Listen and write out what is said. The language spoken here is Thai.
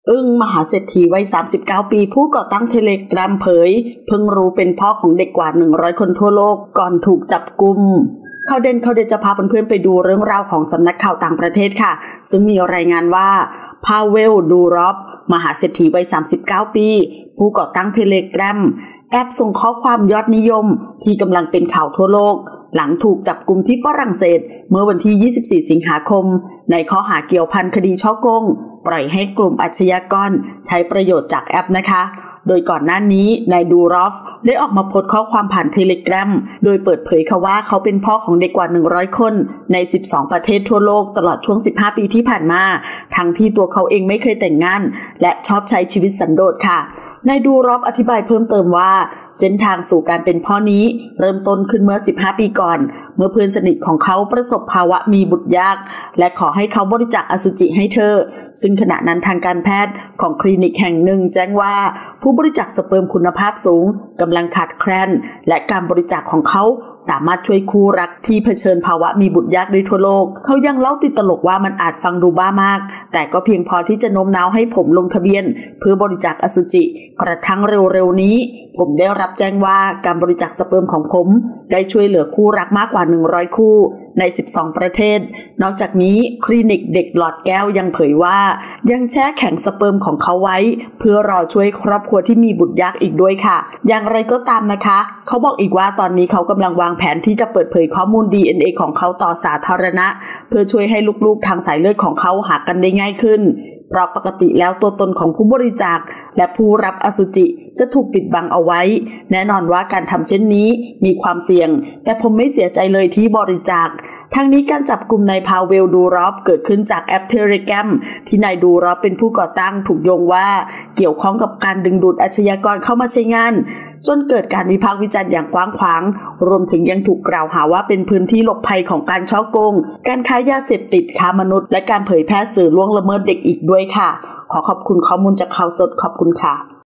มหาเศรษฐีวัย39ปีผู้ก่อตั้งเทเลแกรมเผยเพิ่งรู้เป็นพ่อของเด็กกว่า100คนทั่วโลกก่อนถูกจับกุมข่าวเด่นจะพาเพื่อนๆไปดูเรื่องราวของสำนักข่าวต่างประเทศค่ะซึ่งมีรายงานว่าพาเวลดูรอฟมหาเศรษฐีวัย39ปีผู้ก่อตั้งเทเลแกรมแอบส่งข้อความยอดนิยมที่กำลังเป็นข่าวทั่วโลกหลังถูกจับกุมที่ฝรั่งเศสเมื่อวันที่24สิงหาคมในข้อหาเกี่ยวพันคดีฉ้อโกงปล่อยให้กลุ่มอาชญากรใช้ประโยชน์จากแอปนะคะโดยก่อนหน้านี้นายดูรอฟได้ออกมาโพสต์ข้อความผ่านเทเลแกรมโดยเปิดเผยค่ะว่าเขาเป็นพ่อของเด็กกว่า100คนใน12ประเทศทั่วโลกตลอดช่วง15ปีที่ผ่านมาทั้งที่ตัวเขาเองไม่เคยแต่งงานและชอบใช้ชีวิตสันโดษค่ะนายดูรอฟอธิบายเพิ่มเติมว่าเส้นทางสู่การเป็นพ่อนี้เริ่มต้นขึ้นเมื่อ15ปีก่อนเมื่อเพื่อนสนิทของเขาประสบภาวะมีบุตรยากและขอให้เขาบริจาคอสุจิให้เธอซึ่งขณะนั้นทางการแพทย์ของคลินิกแห่งหนึ่งแจ้งว่าผู้บริจาคสเปิร์มคุณภาพสูงกำลังขาดแคลนและการบริจาคของเขาสามารถช่วยคู่รักที่เผชิญภาวะมีบุตรยากได้ทั่วโลกเขายังเล่าติดตลกว่ามันอาจฟังดูบ้ามากแต่ก็เพียงพอที่จะโน้มน้าวให้ผมลงทะเบียนเพื่อบริจาคอสุจิกระทั่งเร็วๆนี้ผมได้รับแจ้งว่าการบริจาคสเปิร์มของผมได้ช่วยเหลือคู่รักมากกว่า100คู่ใน12ประเทศนอกจากนี้คลินิกเด็กหลอดแก้วยังเผยว่ายังแช่แข็งสเปิร์มของเขาไว้เพื่อรอช่วยครอบครัวที่มีบุตรยากอีกด้วยค่ะอย่างไรก็ตามนะคะเขาบอกอีกว่าตอนนี้เขากำลังวางแผนที่จะเปิดเผยข้อมูล DNA ของเขาต่อสาธารณะเพื่อช่วยให้ลูกๆทางสายเลือดของเขาหากันได้ง่ายขึ้นเพราะปกติแล้วตัวตนของผู้บริจาคและผู้รับอสุจิจะถูกปิดบังเอาไว้แน่นอนว่าการทำเช่นนี้มีความเสี่ยงแต่ผมไม่เสียใจเลยที่บริจาคทั้งนี้การจับกุมนายพาเวลดูรอฟเกิดขึ้นจากแอปเทเลแกรมที่นายดูรอฟเป็นผู้ก่อตั้งถูกโยงว่าเกี่ยวข้องกับการดึงดูดอาชญากรเข้ามาใช้งานจนเกิดการวิพากษ์วิจารณ์อย่างกว้างขวางรวมถึงยังถูกกล่าวหาว่าเป็นพื้นที่หลบภัยของการฉ้อโกงการค้ายาเสพติดค้ามนุษย์และการเผยแพร่สื่อล่วงละเมิดเด็กอีกด้วยค่ะขอขอบคุณข้อมูลจากข่าวสดขอบคุณค่ะ